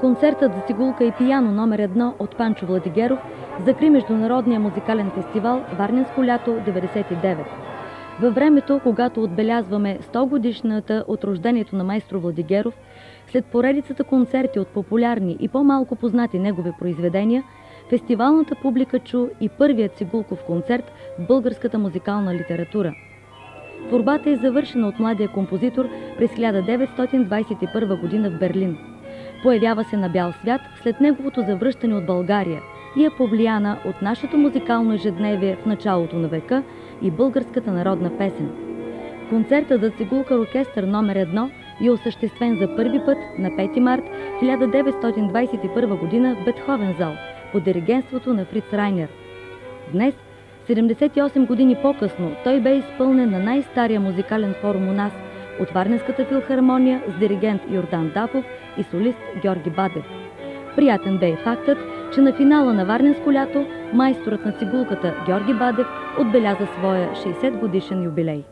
Концертът за цигулка и пияно номер 1 от Панчо Владигеров закри Международния музикален фестивал Варненско лято 99. Във времето, когато отбелязваме 100 годишната от рождението на майстор Владигеров, след поредицата концерти от популярни и по-малко познати негови произведения, фестивалната публика чу и първият цигулков концерт в българската музикална литература. Творбата е завършена от младия композитор през 1921 година в Берлин. Появява се на бял свят след неговото завръщане от България и е повлияна от нашето музикално ежедневие в началото на века и българската народна песен. Концертът за цигулка оркестър номер 1 е осъществен за първи път на 5 март 1921 година в Бетховен зал под диригентството на Фриц Райнер. Днес, 78 години по-късно, той бе изпълнен на най-стария музикален форум у нас от Варненската филхармония с диригент Йордан Дафов и солист Георги Бадев. Приятен бе и фактът, че на финала на Варненско лято майсторът на цигулката Георги Бадев отбеляза своя 60 годишен юбилей.